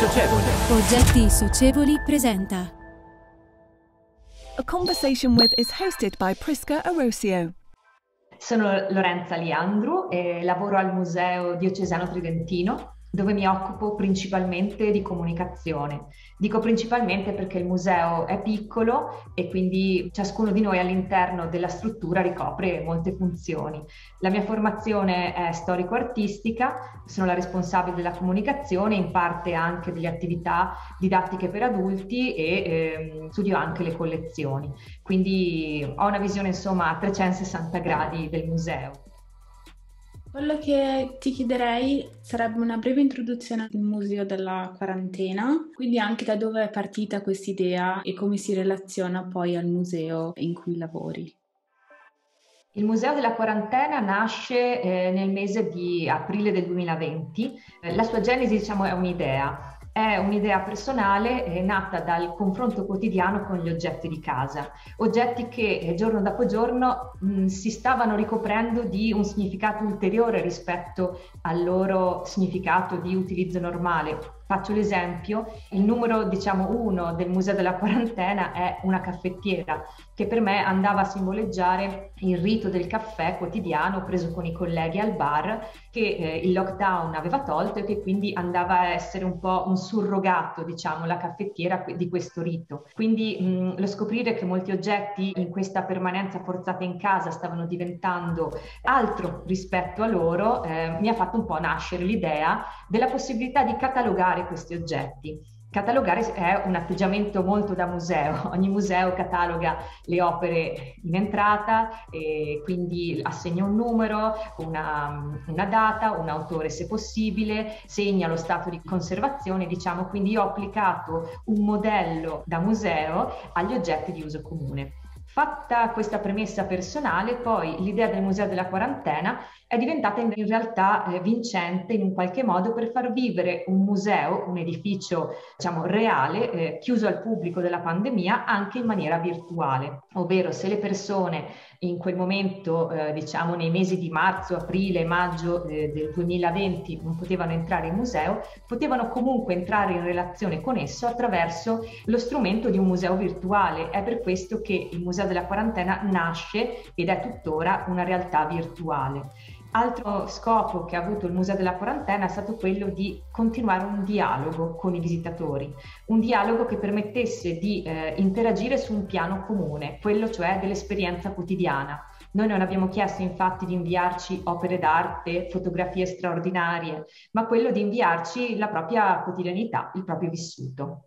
Socievoli. Oggetti Socievoli presenta A Conversation With is hosted by Prisca Arosio. Sono Lorenza Liandru e lavoro al Museo Diocesano Tridentino, dove mi occupo principalmente di comunicazione. Dico principalmente perché il museo è piccolo e quindi ciascuno di noi all'interno della struttura ricopre molte funzioni. La mia formazione è storico-artistica, sono la responsabile della comunicazione, in parte anche delle attività didattiche per adulti e studio anche le collezioni. Quindi ho una visione insomma a 360 gradi del museo. Quello che ti chiederei sarebbe una breve introduzione al Museo della Quarantena, quindi anche da dove è partita quest'idea e come si relaziona poi al museo in cui lavori. Il Museo della Quarantena nasce nel mese di aprile del 2020. La sua genesi, diciamo, è un'idea personale nata dal confronto quotidiano con gli oggetti di casa, oggetti che giorno dopo giorno si stavano ricoprendo di un significato ulteriore rispetto al loro significato di utilizzo normale. Faccio l'esempio, il numero, diciamo, 1 del Museo della Quarantena è una caffettiera, che per me andava a simboleggiare il rito del caffè quotidiano preso con i colleghi al bar, che il lockdown aveva tolto e che quindi andava a essere un po' un surrogato, diciamo, la caffettiera di questo rito. Quindi lo scoprire che molti oggetti in questa permanenza forzata in casa stavano diventando altro rispetto a loro, mi ha fatto un po' nascere l'idea della possibilità di catalogare questi oggetti. Catalogare è un atteggiamento molto da museo. Ogni museo cataloga le opere in entrata e quindi assegna un numero, una data, un autore se possibile, segna lo stato di conservazione, diciamo. Quindi io ho applicato un modello da museo agli oggetti di uso comune. Fatta questa premessa personale, poi l'idea del Museo della Quarantena è diventata in realtà vincente in un qualche modo per far vivere un museo, un edificio diciamo reale, chiuso al pubblico della pandemia anche in maniera virtuale. Ovvero se le persone in quel momento, diciamo nei mesi di marzo, aprile, maggio del 2020 non potevano entrare in museo, potevano comunque entrare in relazione con esso attraverso lo strumento di un museo virtuale. È per questo che il Museo della Quarantena nasce ed è tuttora una realtà virtuale. Altro scopo che ha avuto il Museo della Quarantena è stato quello di continuare un dialogo con i visitatori, un dialogo che permettesse di interagire su un piano comune, quello cioè dell'esperienza quotidiana. Noi non abbiamo chiesto infatti di inviarci opere d'arte, fotografie straordinarie, ma quello di inviarci la propria quotidianità, il proprio vissuto.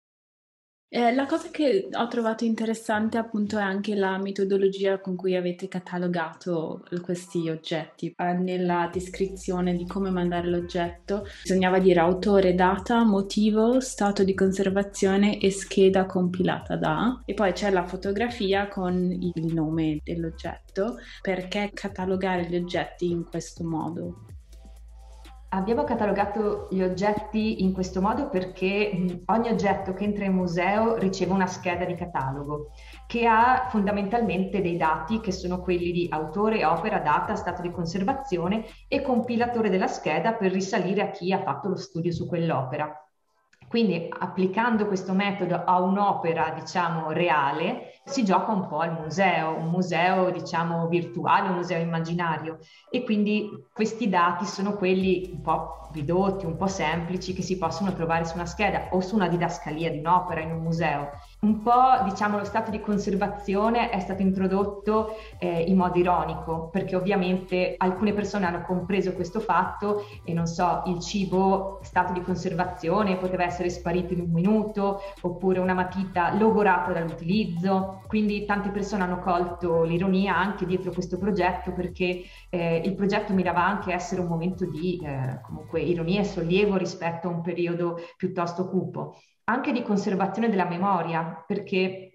La cosa che ho trovato interessante appunto è anche la metodologia con cui avete catalogato questi oggetti. Nella descrizione di come mandare l'oggetto bisognava dire autore, data, motivo, stato di conservazione e scheda compilata da, e poi c'è la fotografia con il nome dell'oggetto. Perché catalogare gli oggetti in questo modo? Abbiamo catalogato gli oggetti in questo modo perché ogni oggetto che entra in museo riceve una scheda di catalogo che ha fondamentalmente dei dati che sono quelli di autore, opera, data, stato di conservazione e compilatore della scheda per risalire a chi ha fatto lo studio su quell'opera. Quindi applicando questo metodo a un'opera, diciamo, reale, si gioca un po' al museo, un museo, diciamo, virtuale, un museo immaginario. E quindi questi dati sono quelli un po' ridotti, un po' semplici, che si possono trovare su una scheda o su una didascalia di un'opera in un museo. Un po', diciamo, lo stato di conservazione è stato introdotto in modo ironico, perché ovviamente alcune persone hanno compreso questo fatto e non so, il cibo, stato di conservazione, poteva essere sparito in un minuto, oppure una matita logorata dall'utilizzo. Quindi tante persone hanno colto l'ironia anche dietro questo progetto, perché il progetto mirava anche a essere un momento di comunque ironia e sollievo rispetto a un periodo piuttosto cupo. Anche di conservazione della memoria, perché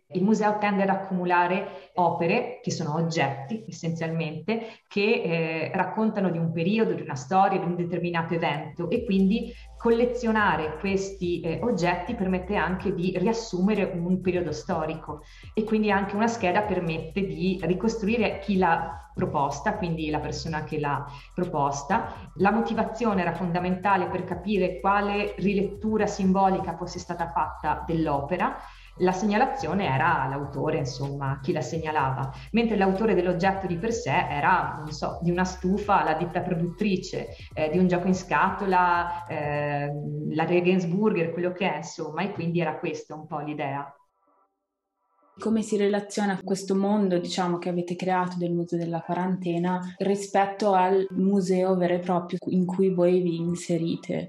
Il museo tende ad accumulare opere, che sono oggetti essenzialmente, che raccontano di un periodo, di una storia, di un determinato evento, e quindi collezionare questi oggetti permette anche di riassumere un periodo storico, e quindi anche una scheda permette di ricostruire chi l'ha proposta, quindi la persona che l'ha proposta. La motivazione era fondamentale per capire quale rilettura simbolica fosse stata fatta dell'opera. La segnalazione era l'autore, insomma, chi la segnalava, mentre l'autore dell'oggetto di per sé era, non so, di una stufa, la ditta produttrice, di un gioco in scatola, la Regensburger, quello che è, insomma, e quindi era questa un po' l'idea. Come si relaziona questo mondo, diciamo, che avete creato del Museo della Quarantena rispetto al museo vero e proprio in cui voi vi inserite?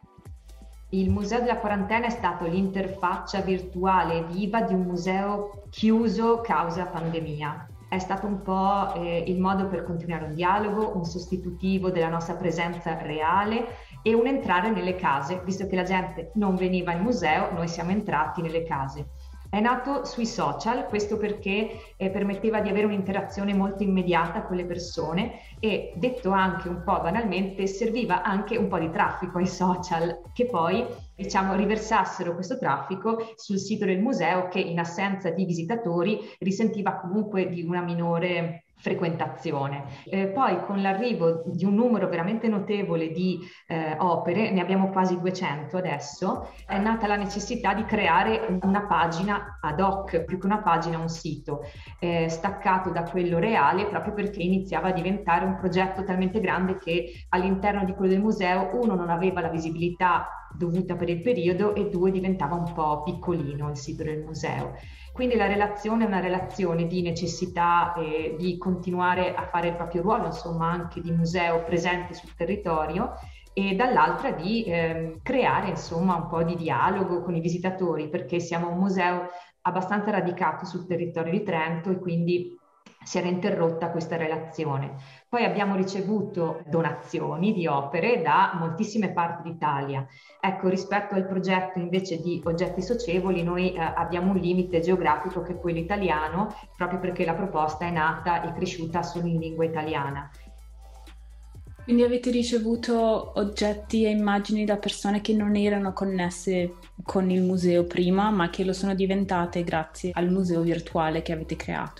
Il Museo della Quarantena è stato l'interfaccia virtuale viva di un museo chiuso causa pandemia. È stato un po' il modo per continuare un dialogo, un sostitutivo della nostra presenza reale e un entrare nelle case, visto che la gente non veniva in museo, noi siamo entrati nelle case. È nato sui social, questo perché permetteva di avere un'interazione molto immediata con le persone e, detto anche un po' banalmente, serviva anche un po' di traffico ai social, che poi, diciamo, riversassero questo traffico sul sito del museo, che in assenza di visitatori risentiva comunque di una minore frequentazione. Poi, con l'arrivo di un numero veramente notevole di opere, ne abbiamo quasi 200 adesso, è nata la necessità di creare una pagina ad hoc, più che una pagina, un sito staccato da quello reale, proprio perché iniziava a diventare un progetto talmente grande che all'interno di quello del museo, uno, non aveva la visibilità dovuta per il periodo, e due, diventava un po' piccolino il sito del museo. Quindi la relazione è una relazione di necessità di continuare a fare il proprio ruolo, insomma, anche di museo presente sul territorio, e dall'altra di creare, insomma, un po' di dialogo con i visitatori, perché siamo un museo abbastanza radicato sul territorio di Trento e quindi si era interrotta questa relazione. Poi abbiamo ricevuto donazioni di opere da moltissime parti d'Italia. Ecco, rispetto al progetto invece di Oggetti Socievoli, noi abbiamo un limite geografico che è quello italiano, proprio perché la proposta è nata e cresciuta solo in lingua italiana. Quindi avete ricevuto oggetti e immagini da persone che non erano connesse con il museo prima, ma che lo sono diventate grazie al museo virtuale che avete creato.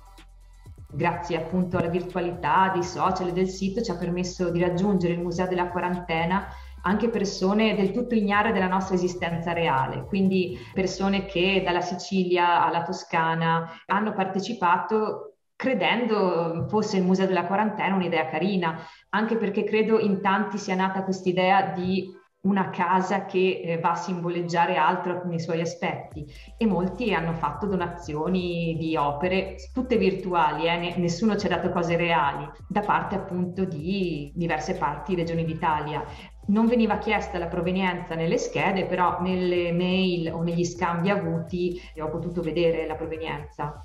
Grazie appunto alla virtualità dei social e del sito, ci ha permesso di raggiungere il Museo della Quarantena anche persone del tutto ignare della nostra esistenza reale, quindi persone che dalla Sicilia alla Toscana hanno partecipato credendo fosse il Museo della Quarantena un'idea carina, anche perché credo in tanti sia nata quest'idea di una casa che va a simboleggiare altro nei suoi aspetti, e molti hanno fatto donazioni di opere, tutte virtuali, nessuno ci ha dato cose reali, da parte appunto di diverse parti, regioni d'Italia. Non veniva chiesta la provenienza nelle schede, però nelle mail o negli scambi avuti ho potuto vedere la provenienza.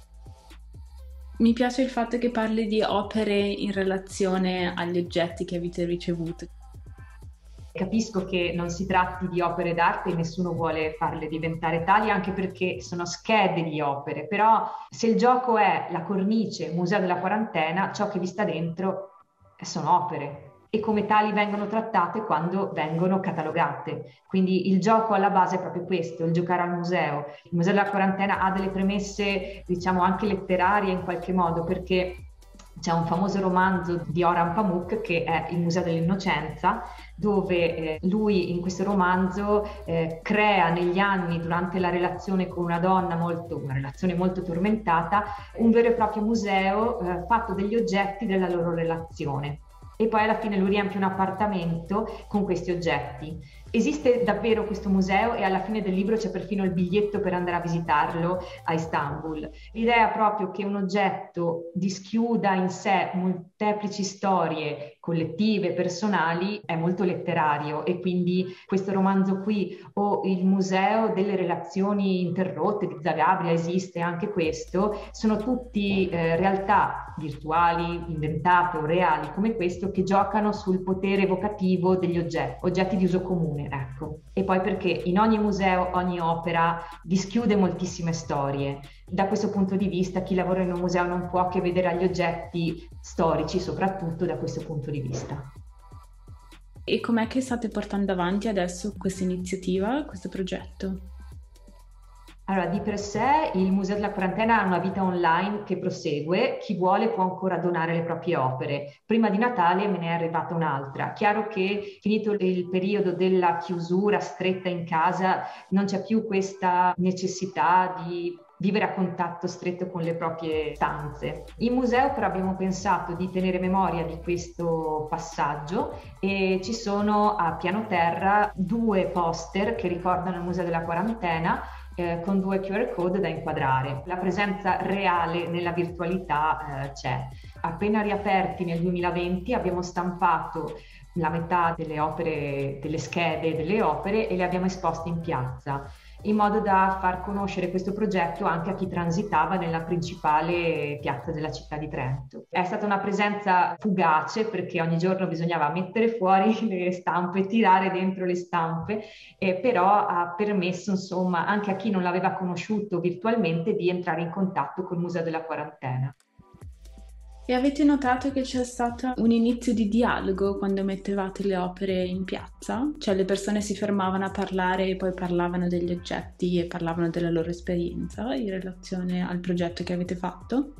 Mi piace il fatto che parli di opere in relazione agli oggetti che avete ricevuto. Capisco che non si tratti di opere d'arte e nessuno vuole farle diventare tali, anche perché sono schede di opere, però se il gioco è la cornice Museo della Quarantena, ciò che vi sta dentro sono opere e come tali vengono trattate quando vengono catalogate. Quindi il gioco alla base è proprio questo, il giocare al museo. Il Museo della Quarantena ha delle premesse, diciamo, anche letterarie in qualche modo, perché c'è un famoso romanzo di Orhan Pamuk che è Il Museo dell'Innocenza, dove lui in questo romanzo crea negli anni, durante la relazione con una donna, una relazione molto tormentata, un vero e proprio museo fatto degli oggetti della loro relazione. E poi alla fine lui riempie un appartamento con questi oggetti. Esiste davvero questo museo e alla fine del libro c'è perfino il biglietto per andare a visitarlo a Istanbul. L'idea è proprio che un oggetto dischiuda in sé molteplici storie collettive, personali, è molto letterario, e quindi questo romanzo qui o il Museo delle relazioni interrotte di Zagabria, esiste anche questo, sono tutti realtà virtuali, inventate o reali come questo, che giocano sul potere evocativo degli oggetti di uso comune, ecco. E poi perché in ogni museo, ogni opera dischiude moltissime storie. Da questo punto di vista chi lavora in un museo non può che vedere agli oggetti storici, soprattutto da questo punto di vista. E com'è che state portando avanti adesso questa iniziativa, questo progetto? Allora, di per sé il Museo della Quarantena ha una vita online che prosegue, chi vuole può ancora donare le proprie opere. Prima di Natale me ne è arrivata un'altra. Chiaro che finito il periodo della chiusura stretta in casa, non c'è più questa necessità di vivere a contatto stretto con le proprie stanze. In museo però abbiamo pensato di tenere memoria di questo passaggio e ci sono a piano terra 2 poster che ricordano il Museo della Quarantena, con 2 QR code da inquadrare. La presenza reale nella virtualità c'è. Appena riaperti nel 2020 abbiamo stampato la metà delle opere, delle schede delle opere, e le abbiamo esposte in piazza, in modo da far conoscere questo progetto anche a chi transitava nella principale piazza della città di Trento. È stata una presenza fugace, perché ogni giorno bisognava mettere fuori le stampe, tirare dentro le stampe, però ha permesso, insomma, anche a chi non l'aveva conosciuto virtualmente di entrare in contatto col Museo della Quarantena. E avete notato che c'è stato un inizio di dialogo quando mettevate le opere in piazza? Cioè le persone si fermavano a parlare e poi parlavano degli oggetti e parlavano della loro esperienza in relazione al progetto che avete fatto?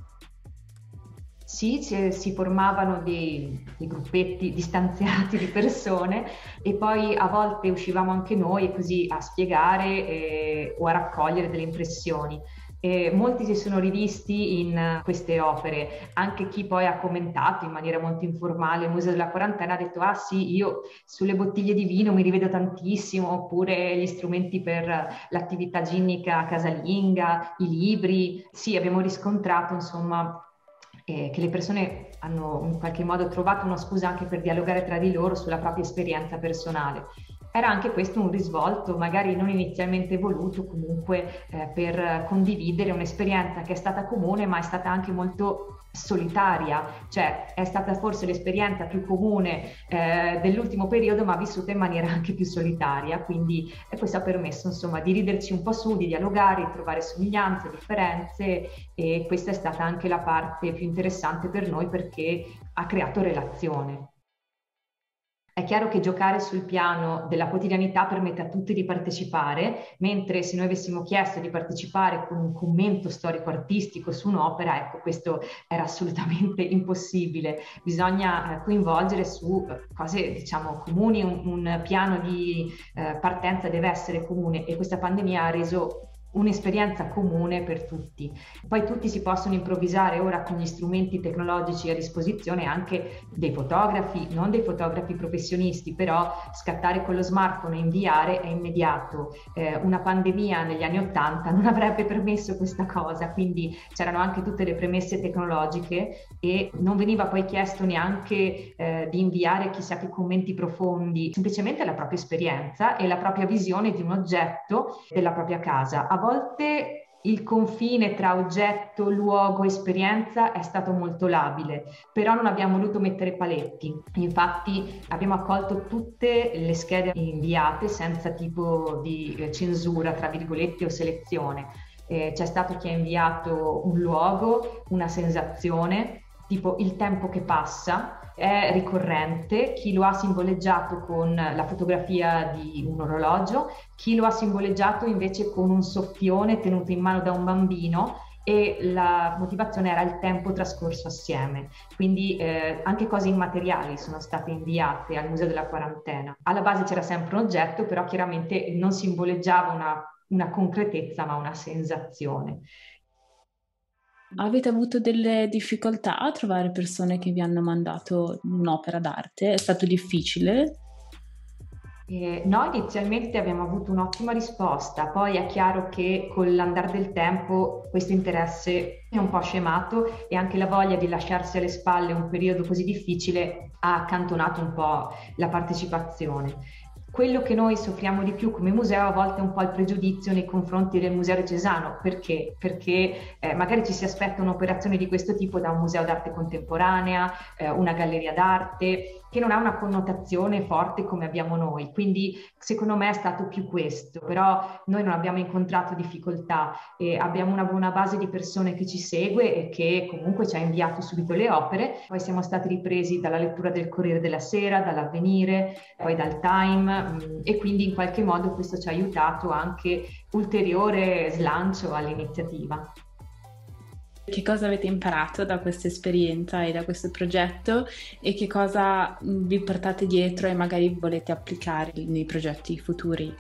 Sì, si formavano dei gruppetti distanziati di persone, e poi a volte uscivamo anche noi così a spiegare o a raccogliere delle impressioni. Molti si sono rivisti in queste opere, anche chi poi ha commentato in maniera molto informale il Museo della Quarantena ha detto: ah sì, io sulle bottiglie di vino mi rivedo tantissimo, oppure gli strumenti per l'attività ginnica casalinga, i libri. Sì, abbiamo riscontrato insomma che le persone hanno in qualche modo trovato una scusa anche per dialogare tra di loro sulla propria esperienza personale. Era anche questo un risvolto, magari non inizialmente voluto, comunque per condividere un'esperienza che è stata comune, ma è stata anche molto solitaria, cioè è stata forse l'esperienza più comune dell'ultimo periodo, ma vissuta in maniera anche più solitaria, quindi questo ha permesso insomma di riderci un po' su, di dialogare, di trovare somiglianze, differenze, e questa è stata anche la parte più interessante per noi, perché ha creato relazione. È chiaro che giocare sul piano della quotidianità permette a tutti di partecipare, mentre se noi avessimo chiesto di partecipare con un commento storico-artistico su un'opera, ecco, questo era assolutamente impossibile. Bisogna coinvolgere su cose, diciamo, comuni, un piano di partenza deve essere comune, e questa pandemia ha reso un'esperienza comune per tutti. Poi tutti si possono improvvisare ora con gli strumenti tecnologici a disposizione, anche dei fotografi, non dei fotografi professionisti, però scattare con lo smartphone e inviare è immediato. Una pandemia negli anni '80 non avrebbe permesso questa cosa, quindi c'erano anche tutte le premesse tecnologiche, e non veniva poi chiesto neanche di inviare chissà che commenti profondi, semplicemente la propria esperienza e la propria visione di un oggetto della propria casa. A volte il confine tra oggetto, luogo, esperienza è stato molto labile, però non abbiamo voluto mettere paletti. Infatti abbiamo accolto tutte le schede inviate senza tipo di censura, tra virgolette, o selezione. C'è stato chi ha inviato un luogo, una sensazione, tipo il tempo che passa, è ricorrente, chi lo ha simboleggiato con la fotografia di un orologio, chi lo ha simboleggiato invece con un soffione tenuto in mano da un bambino, e la motivazione era il tempo trascorso assieme. Quindi anche cose immateriali sono state inviate al Museo della Quarantena. Alla base c'era sempre un oggetto, però chiaramente non simboleggiava una concretezza, ma una sensazione. Avete avuto delle difficoltà a trovare persone che vi hanno mandato un'opera d'arte? È stato difficile? Noi inizialmente abbiamo avuto un'ottima risposta, poi è chiaro che con l'andare del tempo questo interesse è un po' scemato e anche la voglia di lasciarsi alle spalle un periodo così difficile ha accantonato un po' la partecipazione. Quello che noi soffriamo di più come museo a volte è un po' il pregiudizio nei confronti del Museo Diocesano. Perché? Perché magari ci si aspetta un'operazione di questo tipo da un museo d'arte contemporanea, una galleria d'arte, che non ha una connotazione forte come abbiamo noi. Quindi secondo me è stato più questo, però noi non abbiamo incontrato difficoltà e abbiamo una buona base di persone che ci segue e che comunque ci ha inviato subito le opere. Poi siamo stati ripresi dalla lettura del Corriere della Sera, dall'Avvenire, poi dal Time, e quindi in qualche modo questo ci ha aiutato anche ulteriore slancio all'iniziativa. Che cosa avete imparato da questa esperienza e da questo progetto e che cosa vi portate dietro e magari volete applicare nei progetti futuri?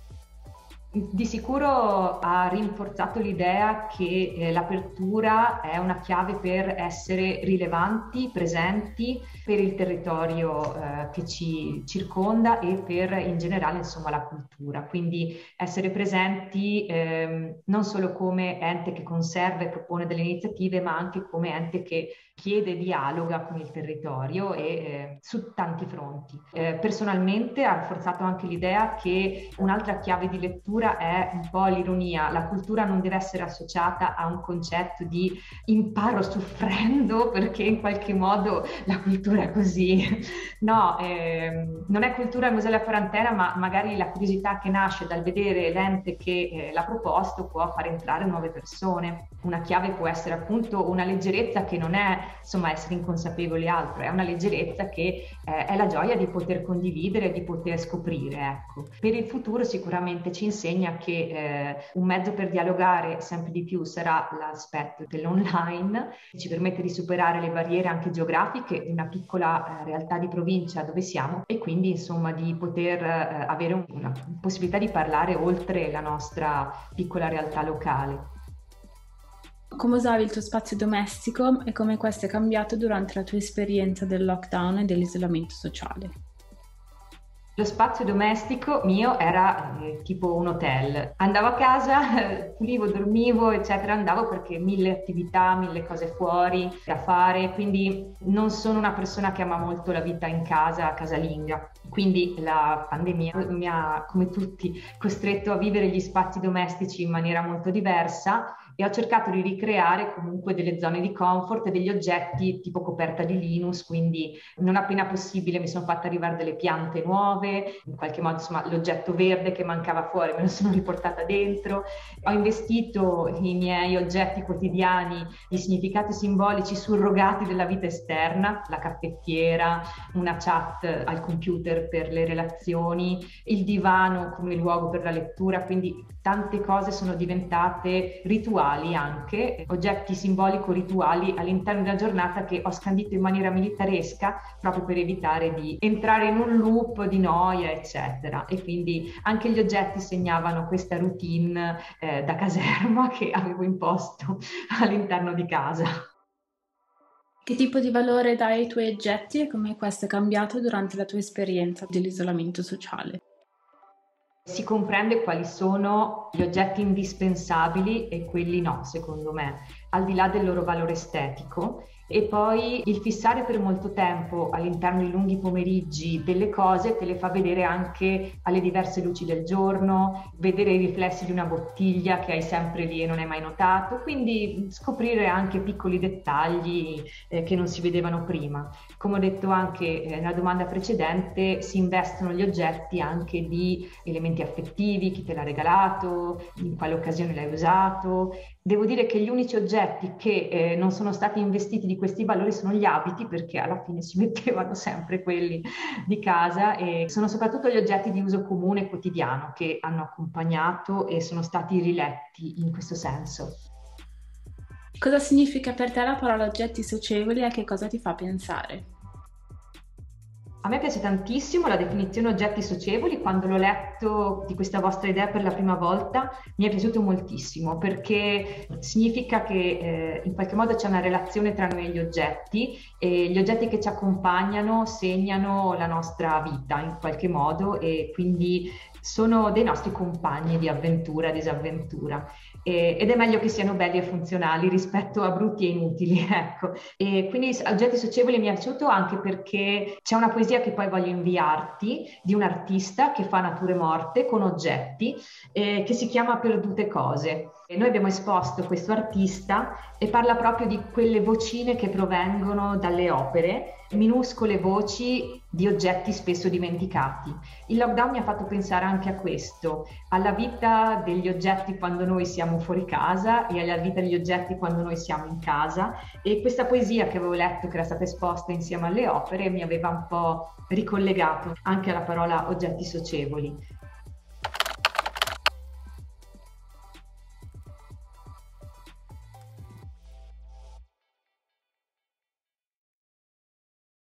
Di sicuro ha rinforzato l'idea che l'apertura è una chiave per essere rilevanti, presenti per il territorio che ci circonda e per in generale insomma la cultura. Quindi essere presenti non solo come ente che conserva e propone delle iniziative, ma anche come ente che chiede e dialoga con il territorio e su tanti fronti. Personalmente ha rafforzato anche l'idea che un'altra chiave di lettura è un po' l'ironia. La cultura non deve essere associata a un concetto di imparo soffrendo perché in qualche modo la cultura è così. No, non è cultura il Museo della Quarantena, ma magari la curiosità che nasce dal vedere l'ente che l'ha proposto può far entrare nuove persone. Una chiave può essere appunto una leggerezza che non è insomma essere inconsapevoli altro, è una leggerezza che è la gioia di poter condividere, di poter scoprire, ecco. Per il futuro sicuramente ci insegna che un mezzo per dialogare sempre di più sarà l'aspetto dell'online, che ci permette di superare le barriere anche geografiche di una piccola realtà di provincia dove siamo e quindi insomma di poter avere una possibilità di parlare oltre la nostra piccola realtà locale. Come usavi il tuo spazio domestico e come questo è cambiato durante la tua esperienza del lockdown e dell'isolamento sociale? Lo spazio domestico mio era tipo un hotel. Andavo a casa, pulivo, dormivo, eccetera, andavo perché mille attività, mille cose fuori da fare, quindi non sono una persona che ama molto la vita in casa, casalinga. Quindi la pandemia mi ha, come tutti, costretto a vivere gli spazi domestici in maniera molto diversa e ho cercato di ricreare comunque delle zone di comfort e degli oggetti tipo coperta di Linus, quindi non appena possibile mi sono fatta arrivare delle piante nuove, in qualche modo insomma l'oggetto verde che mancava fuori me lo sono riportata dentro, ho investito i miei oggetti quotidiani di significati simbolici surrogati della vita esterna, la caffettiera, una chat al computer per le relazioni, il divano come luogo per la lettura, quindi tante cose sono diventate rituali anche, oggetti simbolico-rituali all'interno della giornata che ho scandito in maniera militaresca proprio per evitare di entrare in un loop di noia, eccetera. E quindi anche gli oggetti segnavano questa routine da caserma che avevo imposto all'interno di casa. Che tipo di valore dai ai tuoi oggetti e come questo è cambiato durante la tua esperienza dell'isolamento sociale? Si comprende quali sono gli oggetti indispensabili e quelli no, secondo me, al di là del loro valore estetico. E poi il fissare per molto tempo all'interno di lunghi pomeriggi delle cose te le fa vedere anche alle diverse luci del giorno, vedere i riflessi di una bottiglia che hai sempre lì e non hai mai notato, quindi scoprire anche piccoli dettagli che non si vedevano prima. Come ho detto anche nella domanda precedente, si investono gli oggetti anche di elementi affettivi, chi te l'ha regalato, in quale occasione l'hai usato. Devo dire che gli unici oggetti che non sono stati investiti di questi valori sono gli abiti, perché alla fine si mettevano sempre quelli di casa, e sono soprattutto gli oggetti di uso comune quotidiano che hanno accompagnato e sono stati riletti in questo senso. Cosa significa per te la parola oggetti socievoli e a che cosa ti fa pensare? A me piace tantissimo la definizione oggetti socievoli. Quando l'ho letto di questa vostra idea per la prima volta mi è piaciuto moltissimo, perché significa che in qualche modo c'è una relazione tra noi e gli oggetti che ci accompagnano segnano la nostra vita in qualche modo e quindi sono dei nostri compagni di avventura e disavventura. Ed è meglio che siano belli e funzionali rispetto a brutti e inutili, ecco. E quindi Oggetti Socievoli mi è piaciuto anche perché c'è una poesia che poi voglio inviarti di un artista che fa nature morte con oggetti che si chiama Perdute Cose. E noi abbiamo esposto questo artista e parla proprio di quelle vocine che provengono dalle opere, minuscole voci di oggetti spesso dimenticati. Il lockdown mi ha fatto pensare anche a questo, alla vita degli oggetti quando noi siamo fuori casa e alla vita degli oggetti quando noi siamo in casa, e questa poesia che avevo letto, che era stata esposta insieme alle opere, mi aveva un po' ricollegato anche alla parola oggetti socievoli.